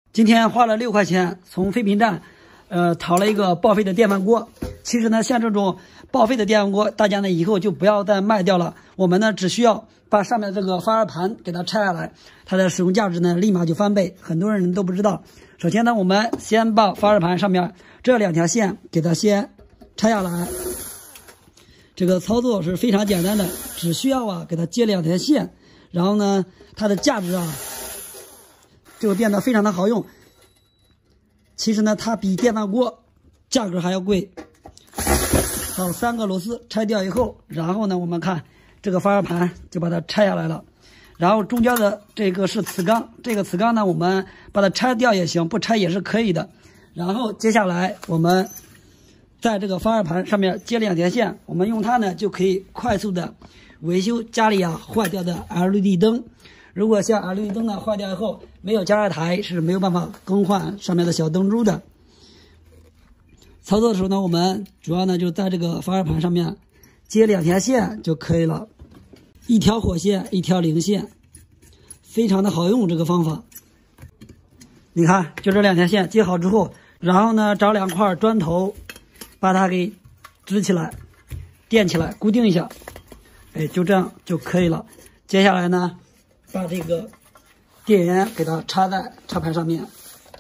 今天花了6块钱从废品站，淘了一个报废的电饭锅。其实呢，像这种报废的电饭锅，大家呢以后就不要再卖掉了。我们呢只需要把上面这个发热盘给它拆下来，它的使用价值呢立马就翻倍。很多人都不知道。首先呢，我们先把发热盘上面这2条线给它先拆下来。这个操作是非常简单的，只需要给它接2条线，然后呢，它的价值就会变得非常的好用。其实呢，它比电饭锅价格还要贵。好，3个螺丝拆掉以后，然后呢，我们看这个发热盘就把它拆下来了。然后中间的这个是磁缸，这个磁缸呢，我们把它拆掉也行，不拆也是可以的。然后接下来我们在这个发热盘上面接2条线，我们用它呢就可以快速的维修家里坏掉的 LED 灯。如果像 LED 灯呢坏掉以后没有加热台是没有办法更换上面的小灯珠的。操作的时候呢，我们主要呢就在这个发热盘上面接2条线就可以了，1条火线，1条零线，非常的好用这个方法。你看，就这2条线接好之后，然后呢找2块砖头，把它给支起来，垫起来，固定一下，就这样就可以了。接下来呢，把这个电源给它插在插盘上面。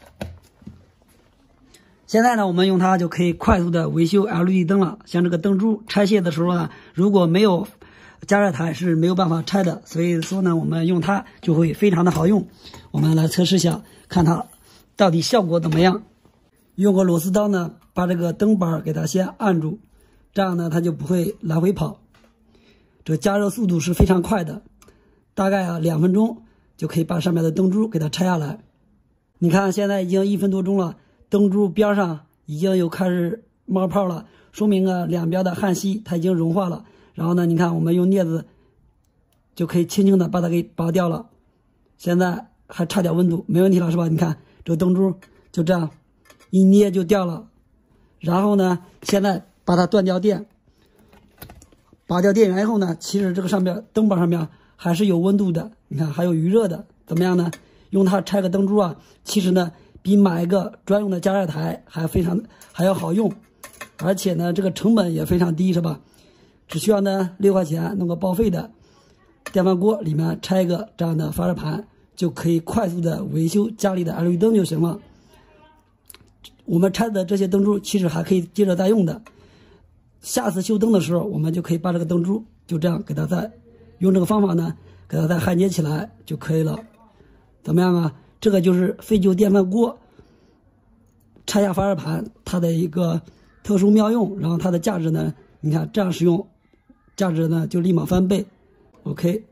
现在呢，我们用它就可以快速的维修 LED 灯了。像这个灯珠拆卸的时候呢，如果没有加热台是没有办法拆的，所以说呢，我们用它就会非常的好用。我们来测试一下，看它到底效果怎么样。用个螺丝刀呢，把这个灯板给它先按住，这样呢它就不会来回跑。这个加热速度是非常快的，大概2分钟就可以把上面的灯珠给它拆下来。你看现在已经1分多钟了，灯珠边上已经有开始冒泡了，说明两边的焊锡它已经融化了。然后呢，你看我们用镊子就可以轻轻的把它给拔掉了。现在还差点温度，没问题了是吧？你看这个灯珠就这样一捏就掉了。然后呢，现在把它断掉电，拔掉电源以后呢，其实这个上面灯板上面还是有温度的，你看还有余热的，怎么样呢？用它拆个灯珠其实呢比买一个专用的加热台还要好用，而且呢这个成本也非常低，是吧？只需要呢6块钱弄个报废的电饭锅，里面拆一个这样的发热盘，就可以快速的维修家里的 LED 灯就行了。我们拆的这些灯珠其实还可以接着再用的，下次修灯的时候我们就可以把这个灯珠就这样给它再用这个方法呢给它再焊接起来就可以了。怎么样这个就是废旧电饭锅拆下发热盘它的一个特殊妙用，然后它的价值呢，你看这样使用价值呢就立马翻倍。OK。